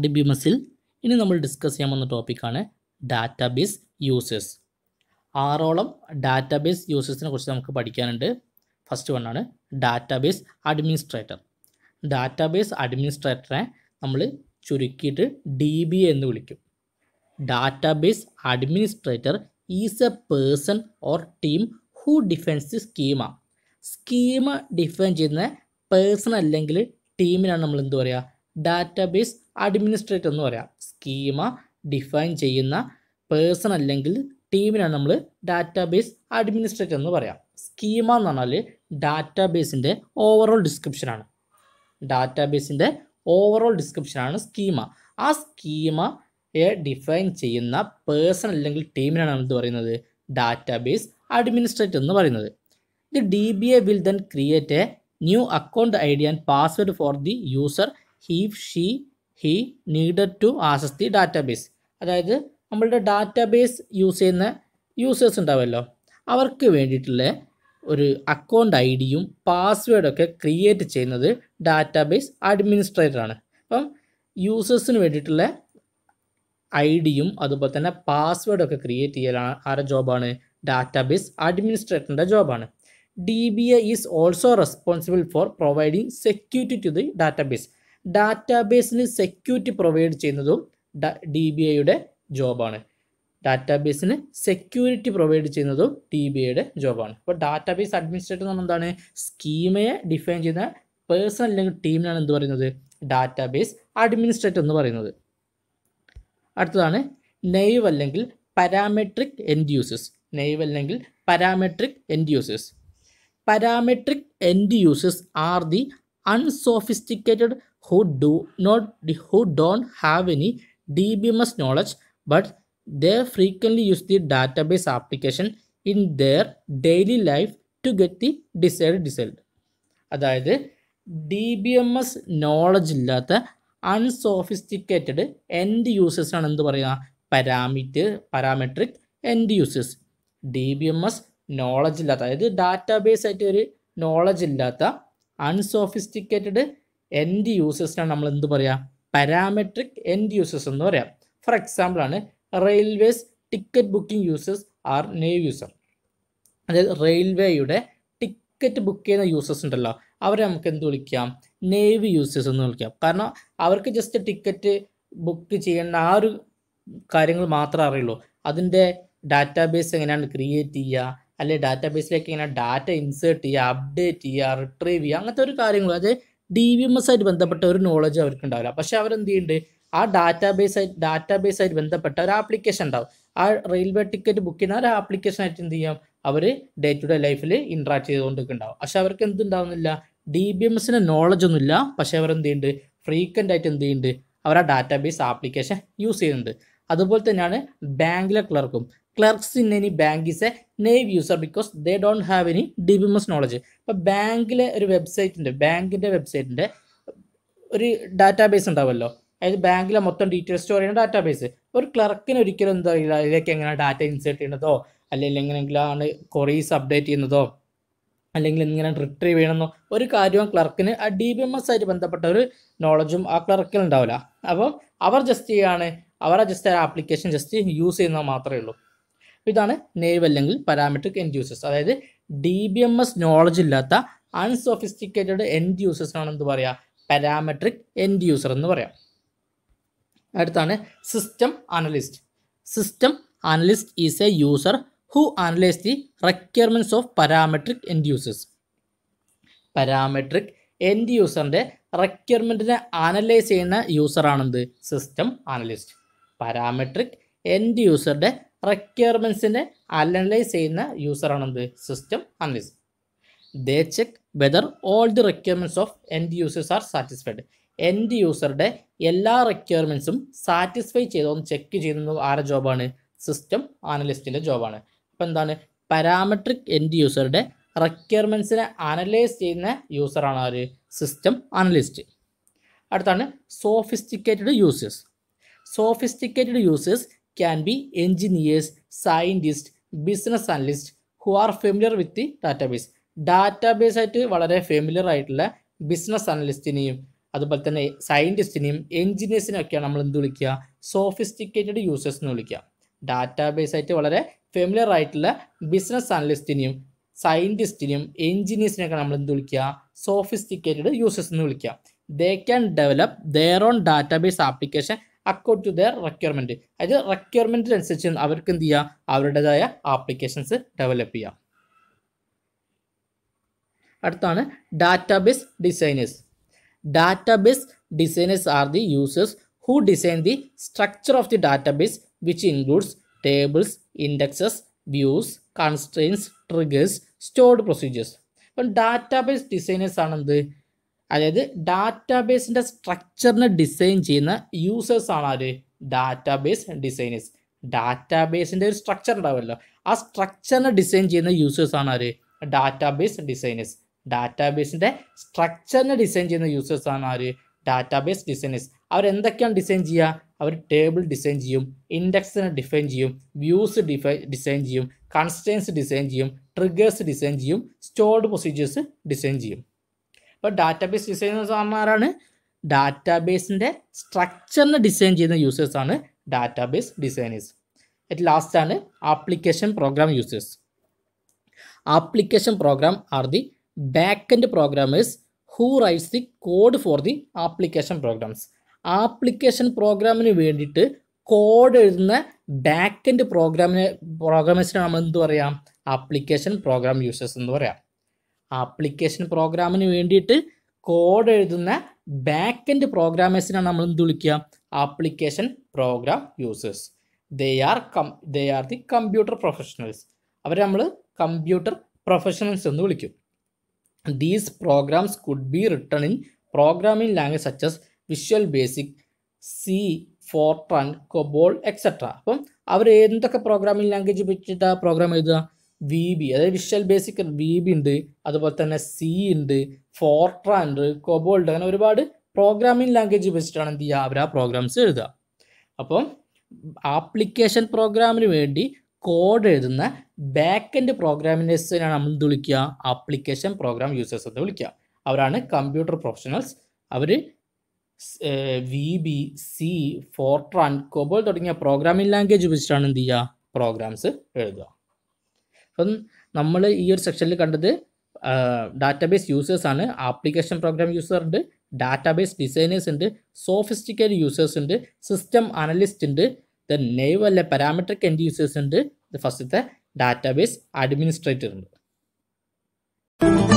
RDBMSൽ ഇനി നമ്മൾ ഡിസ്കസ് ചെയ്യാൻ പോകുന്ന ടോപ്പിക്കാണ് ഡാറ്റാബേസ് യൂസേഴ്സ്. 6ഓളം ഡാറ്റാബേസ് യൂസേഴ്സിനെ കുറിച്ച് നമുക്ക് പഠിക്കാനുണ്ട്. ഫസ്റ്റ് വണ്ണാണ് ഡാറ്റാബേസ് അഡ്മിനിസ്ട്രേറ്റർ. ഡാറ്റാബേസ് അഡ്മിനിസ്ട്രേറ്ററെ നമ്മൾ ചുരുക്കിയിട്ട് DBA എന്ന് വിളിക്കും. Database administrator is a person or team who defines the schema define ചെയ്യുന്ന പേഴ്സൺ അല്ലെങ്കിൽ ടീമിനാണ് നമ്മൾ എന്ത് പറയുക, ഡാറ്റാബേസ് അഡ്മിനിസ്ട്രേറ്റർ എന്ന് പറയാം. സ്കീമ ഡിഫൈൻ ചെയ്യുന്ന പേഴ്സൺ അല്ലെങ്കിൽ ടീമിനാണ് നമ്മൾ ഡാറ്റാബേസ് അഡ്മിനിസ്ട്രേറ്റർ എന്ന് പറയാം. സ്കീമ എന്ന് പറഞ്ഞാൽ ഡാറ്റാബേസിൻ്റെ ഓവറോൾ ഡിസ്ക്രിപ്ഷനാണ്. ഡാറ്റാബേസിൻ്റെ ഓവറോൾ ഡിസ്ക്രിപ്ഷനാണ് സ്കീമ. ആ സ്കീമയെ ഡിഫൈൻ ചെയ്യുന്ന പേഴ്സൺ അല്ലെങ്കിൽ ടീമിനാണ് നമ്മൾ എന്ത് പറയുന്നത്, ഡാറ്റാബേസ് അഡ്മിനിസ്ട്രേറ്റർ എന്ന് പറയുന്നത്. The DBA will then create a new account ID and password for the user if he needed to access the database. അതായത് നമ്മളുടെ ഡാറ്റാബേസ് യൂസ് ചെയ്യുന്ന യൂസേഴ്സ് ഉണ്ടാവുമല്ലോ, അവർക്ക് വേണ്ടിയിട്ടുള്ള ഒരു അക്കൗണ്ട് ഐഡിയും പാസ്വേഡൊക്കെ ക്രിയേറ്റ് ചെയ്യുന്നത് ഡാറ്റാബേസ് അഡ്മിനിസ്ട്രേറ്ററാണ്. അപ്പം യൂസേഴ്സിന് വേണ്ടിയിട്ടുള്ള ഐഡിയും അതുപോലെ തന്നെ പാസ്വേഡൊക്കെ ക്രിയേറ്റ് ചെയ്യലാണ് ആരുടെ ജോബാണ്, ഡാറ്റാബേസ് അഡ്മിനിസ്ട്രേറ്ററിൻ്റെ ജോബാണ്. DBA is also responsible for providing security to the database. ഡാറ്റാബേസിന് സെക്യൂരിറ്റി പ്രൊവൈഡ് ചെയ്യുന്നതും DBAയുടെ ജോബാണ്. ഡാറ്റാബേസിന് സെക്യൂരിറ്റി പ്രൊവൈഡ് ചെയ്യുന്നതും DBAയുടെ ജോബാണ്. അപ്പോൾ ഡാറ്റാബേസ് അഡ്മിനിസ്ട്രേറ്റർ എന്ന് പറഞ്ഞാൽ എന്താണ്, സ്കീമയെ ഡിഫൈൻ ചെയ്യുന്ന പേഴ്സൺ അല്ലെങ്കിൽ ടീമിനാണ് എന്ത് പറയുന്നത്, ഡാറ്റാബേസ് അഡ്മിനിസ്ട്രേറ്റർ എന്ന് പറയുന്നത്. അടുത്തതാണ് നൈവ് അല്ലെങ്കിൽ പാരാമെട്രിക് എൻഡ് യൂസേഴ്സ്. നൈവ് അല്ലെങ്കിൽ parametric end users. Parametric end users are the unsophisticated who don't have any DBMS knowledge, but they frequently use the database application in their daily life to get the desired result. അതായത് DBMS knowledge ഇല്ലാത്ത unsophisticated end യൂസേഴ്സാണ് എന്ത് പറയുക, parametric end users. DBMS knowledge ഇല്ലാത്ത, അതായത് database ആയിട്ട് ഒരു knowledge ഇല്ലാത്ത അൺസോഫിസ്റ്റിക്കേറ്റഡ് എൻഡ് യൂസേഴ്സിനാണ് നമ്മൾ എന്ത് പറയുക, പാരാമെട്രിക് എൻഡ് യൂസേഴ്സ് എന്ന് പറയാം. ഫോർ എക്സാമ്പിളാണ് railways ticket booking users are naive user. അതായത് റെയിൽവേയുടെ ടിക്കറ്റ് ബുക്ക് ചെയ്യുന്ന യൂസേഴ്സ് ഉണ്ടല്ലോ, അവരെ നമുക്ക് എന്ത് വിളിക്കാം, നേവി യൂസേഴ്സ് എന്ന് വിളിക്കാം. കാരണം അവർക്ക് ജസ്റ്റ് ടിക്കറ്റ് ബുക്ക് ചെയ്യേണ്ട ആ ഒരു കാര്യങ്ങൾ മാത്രമേ അറിയുള്ളൂ. അതിൻ്റെ ഡാറ്റാബേസ് എങ്ങനെയാണ് ക്രിയേറ്റ് ചെയ്യുക, അല്ലെങ്കിൽ ഡാറ്റാബേസിലേക്ക് എങ്ങനെ ഡാറ്റ ഇൻസേർട്ട് ചെയ്യുക, അപ്ഡേറ്റ് ചെയ്യുക, റിട്രീവ് ചെയ്യുക, അങ്ങനത്തെ ഒരു കാര്യങ്ങൾ, അതായത് DBMS ആയിട്ട് ബന്ധപ്പെട്ട ഒരു നോളജ് അവർക്ക് ഉണ്ടാവില്ല. പക്ഷേ അവരെന്ത് ചെയ്യുന്നുണ്ട്, ആ ഡാറ്റാബേസ് ആയിട്ട് ബന്ധപ്പെട്ട ഒരു ആപ്ലിക്കേഷൻ ഉണ്ടാവും. ആ റെയിൽവേ ടിക്കറ്റ് ബുക്ക് ചെയ്യുന്ന ഒരു ആപ്ലിക്കേഷൻ ആയിട്ട് എന്ത് ചെയ്യാം, അവർ ഡേ ടു ഡേ ലൈഫിൽ ഇൻട്രാക്ട് ചെയ്തുകൊണ്ടിരിക്കുന്നുണ്ടാവും. പക്ഷെ അവർക്ക് എന്തുണ്ടാവുന്നില്ല, DBMSന് നോളജ് ഒന്നുമില്ല. പക്ഷേ അവർ എന്ത് ചെയ്യുന്നുണ്ട്, ഫ്രീക്വൻ്റ് ആയിട്ട് എന്ത് ചെയ്യുന്നുണ്ട്, അവർ ആ ഡാറ്റാബേസ് ആപ്ലിക്കേഷൻ യൂസ് ചെയ്യുന്നുണ്ട്. അതുപോലെ തന്നെയാണ് ബാങ്കിലെ clerks in any bank is a naive user because they don't have any DBMS knowledge. ഇപ്പോൾ ബാങ്കിലെ ഒരു വെബ്സൈറ്റിൻ്റെ, ബാങ്കിൻ്റെ വെബ്സൈറ്റിൻ്റെ ഒരു ഡാറ്റാബേസ് ഉണ്ടാവുമല്ലോ, അതായത് ബാങ്കിലെ മൊത്തം ഡീറ്റെയിൽസ് സ്റ്റോർ ചെയ്യുന്ന ഡാറ്റാബേസ്. ഒരു ക്ലർക്കിന് ഒരിക്കലും എന്താ അറിയില്ല, അതിലേക്ക് എങ്ങനെ ഡാറ്റ ഇൻസേർട്ട് ചെയ്യുന്നതോ, അല്ലെങ്കിൽ എങ്ങനെയെങ്കിലാണ് ക്വറീസ് അപ്ഡേറ്റ് ചെയ്യുന്നതോ, അല്ലെങ്കിൽ എങ്ങനെ റിട്രീവ് ചെയ്യണമെന്നോ ഒരു കാര്യവും ക്ലർക്കിന് ആ DBMS ആയിട്ട് ബന്ധപ്പെട്ട ഒരു നോളജും ആ ക്ലർക്കിന് ഉണ്ടാവില്ല. അപ്പം അവർ ജസ്റ്റ് ചെയ്യാണ്, അവരെ ജസ്റ്റ് ആ ആപ്ലിക്കേഷൻ ജസ്റ്റ് യൂസ് ചെയ്യുന്നത് മാത്രമേ ഉള്ളൂ. ഇതാണ് നേവ് അല്ലെങ്കിൽ പാരാമെട്രിക് എൻഡ് യൂസേഴ്സ്. അതായത് DBMS നോളജ് ഇല്ലാത്ത അൺസോഫിസ്റ്റിക്കേറ്റഡ് എൻഡ് യൂസേഴ്സിനാണ് എന്ത് പറയുക, പാരാമെട്രിക് എൻഡ് യൂസർ എന്ന് പറയാം. അടുത്താണ് system analyst. System analyst is a user who analyse the requirements of parametric end users. Parametric end യൂസറിൻ്റെ റിക്വയർമെൻറ്റിനെ അനലൈസ് ചെയ്യുന്ന യൂസറാണെന്ത്, സിസ്റ്റം അനലിസ്റ്റ്. പാരാമെട്രിക് എൻഡ് യൂസറുടെ റിക്വയർമെൻറ്റ്സിനെ അനലൈസ് ചെയ്യുന്ന യൂസറാണെന്ത്, system analyst. They check whether all the requirements of end users are satisfied. End യൂസറുടെ എല്ലാ റിക്വയർമെൻറ്റ്സും സാറ്റിസ്ഫൈ ചെയ്തോന്ന് ചെക്ക് ചെയ്യുന്നത് ആരുടെ ജോബാണ്, സിസ്റ്റം അനലിസ്റ്റിൻ്റെ ജോബാണ്. അപ്പോൾ എന്താണ്, പാരാമെട്രിക് എൻഡ് യൂസറുടെ റിക്വയർമെൻറ്റ്സിനെ അനലൈസ് ചെയ്യുന്ന യൂസറാണ് ആര്, സിസ്റ്റം അനലിസ്റ്റ്. അടുത്താണ് sophisticated users. Sophisticated users can be engineers, scientists, business analysts who are familiar with the database. ഡാറ്റാബേസ് ആയിട്ട് വളരെ ഫെമിലിയർ ആയിട്ടുള്ള ബിസിനസ് അനലിസ്റ്റിനെയും അതുപോലെ തന്നെ സയൻറ്റിസ്റ്റിനെയും എഞ്ചിനീയേഴ്സിനെയൊക്കെയാണ് നമ്മൾ എന്ത് വിളിക്കുക, സോഫിസ്റ്റിക്കേറ്റഡ് യൂസേഴ്സ് എന്ന് വിളിക്കുക. ഡാറ്റാബേസ് ആയിട്ട് വളരെ ഫെമിലിയർ ആയിട്ടുള്ള ബിസിനസ് അനലിസ്റ്റിനെയും സയൻറ്റിസ്റ്റിനെയും എഞ്ചിനീയേഴ്സിനെയൊക്കെ നമ്മൾ എന്ത് വിളിക്കുക, സോഫിസ്റ്റിക്കേറ്റഡ് യൂസേഴ്സ് എന്ന് വിളിക്കുക. They can develop their own database application according to their requirement. അതായത് റിക്വയർമെൻറ്റിനനുസരിച്ച് അവർക്ക് എന്ത് ചെയ്യുക, അവരുടേതായ ആപ്ലിക്കേഷൻസ് ഡെവലപ്പ് ചെയ്യുക. അടുത്താണ് database designers. Database designers are the users who design the structure of the database, which includes tables, indexes, views, constraints, triggers, stored procedures. അപ്പം database designers ആണെന്ത്, അതായത് ഡാറ്റാബേസിൻ്റെ സ്ട്രക്ചറിനെ ഡിസൈൻ ചെയ്യുന്ന യൂസേഴ്സ് ആണ് ആര്, ഡാറ്റാബേസ് ഡിസൈനേഴ്സ്. ഡാറ്റാബേസിൻ്റെ ഒരു സ്ട്രക്ചർ ഉണ്ടാവുമല്ലോ, ആ സ്ട്രക്ചറിനെ ഡിസൈൻ ചെയ്യുന്ന യൂസേഴ്സ് ആണ് ആര്, ഡാറ്റാബേസ് ഡിസൈനേഴ്സ്. ഡാറ്റാബേസിൻ്റെ സ്ട്രക്ചറിനെ ഡിസൈൻ ചെയ്യുന്ന യൂസേഴ്സ് ആണ് ആര്, ഡാറ്റാബേസ് ഡിസൈനേഴ്സ്. അവരെന്തൊക്കെയാണ് ഡിസൈൻ ചെയ്യുക, അവർ ടേബിൾ ഡിസൈൻ ചെയ്യും, ഇൻഡെക്സിനെ ഡിഫൈൻ ചെയ്യും, വ്യൂസ് ഡിസൈൻ ചെയ്യും, കൺസ്ട്രെയിൻസ് ഡിസൈൻ ചെയ്യും, ട്രിഗേഴ്സ് ഡിസൈൻ ചെയ്യും, സ്റ്റോർഡ് പ്രൊസീജിയേഴ്സ് ഡിസൈൻ ചെയ്യും. അപ്പോൾ ഡാറ്റാബേസ് ഡിസൈനേഴ്സ് ആരാണ്, ഡാറ്റാബേസിൻ്റെ സ്ട്രക്ചറിനെ ഡിസൈൻ ചെയ്യുന്ന യൂസേഴ്സാണ് ഡാറ്റാബേസ് ഡിസൈനേഴ്സ്. ഏറ്റവും ലാസ്റ്റാണ് application program users. Application program are the back end programmers who writes the code for the application programs. Application പ്രോഗ്രാമിന് വേണ്ടിയിട്ട് കോഡ് എഴുതുന്ന ബാക്ക് എൻഡ് പ്രോഗ്രാമേഴ്സിനെ നമ്മൾ എന്ത് പറയാം, ആപ്ലിക്കേഷൻ പ്രോഗ്രാം യൂസേഴ്സ് എന്ന് പറയാം. ആപ്ലിക്കേഷൻ പ്രോഗ്രാമിന് വേണ്ടിയിട്ട് കോഡ് എഴുതുന്ന ബാക്ക് എൻഡ് പ്രോഗ്രാമേഴ്സിനാണ് നമ്മൾ എന്ത് വിളിക്കുക, application program users. They are the computer professionals. അവരെ നമ്മൾ കമ്പ്യൂട്ടർ പ്രൊഫഷണൽസ് എന്ന് വിളിക്കും. These programs could be written in programming language such as Visual Basic, C, Fortran, COBOL, etc. അപ്പം അവർ എന്തൊക്കെ പ്രോഗ്രാമിംഗ് ലാംഗ്വേജ് വെച്ചിട്ടാണ് പ്രോഗ്രാം എഴുതുക, VB, അതായത് വിഷ്വൽ ബേസിക് VB ഉണ്ട്, അതുപോലെ തന്നെ C ഉണ്ട്, ഫോർട്രാൻ ഉണ്ട്, COBOL ഉണ്ട്. അങ്ങനെ ഒരുപാട് പ്രോഗ്രാമിംഗ് ലാംഗ്വേജ് വെച്ചിട്ടാണ് എന്ത് ചെയ്യുക, അവർ ആ പ്രോഗ്രാംസ് എഴുതുക. അപ്പം ആപ്ലിക്കേഷൻ പ്രോഗ്രാമിന് വേണ്ടി കോഡ് എഴുതുന്ന ബാക്ക് എൻഡ് പ്രോഗ്രാമിനേഴ്സിനാണ് നമ്മൾ എന്ത് വിളിക്കുക, ആപ്ലിക്കേഷൻ പ്രോഗ്രാം യൂസേഴ്സ് എന്ന് വിളിക്കുക. അവരാണ് കമ്പ്യൂട്ടർ പ്രൊഫഷണൽസ്. അവർ VB, C, ഫോർട്രാൻ, COBOL തുടങ്ങിയ പ്രോഗ്രാമിംഗ് ലാംഗ്വേജ് ഉപയോഗിച്ചിട്ടാണ് എന്ത് ചെയ്യുക, പ്രോഗ്രാംസ് എഴുതുക. അപ്പം നമ്മൾ ഈ ഒരു സെക്ഷനിൽ കണ്ടത് ഡാറ്റാബേസ് യൂസേഴ്സ് ആണ്. ആപ്ലിക്കേഷൻ പ്രോഗ്രാം യൂസർ ഉണ്ട്, ഡാറ്റാബേസ് ഡിസൈനേഴ്സ് ഉണ്ട്, സോഫിസ്റ്റിക്കേറ്റഡ് യൂസേഴ്സ് ഉണ്ട്, സിസ്റ്റം അനലിസ്റ്റ് ഉണ്ട്, നെയ്വ് അല്ലെ പാരാമെട്രിക് എൻഡ് യൂസേഴ്സ് ഉണ്ട്, ഫസ്റ്റത്തെ ഡാറ്റാബേസ് അഡ്മിനിസ്ട്രേറ്റർ ഉണ്ട്.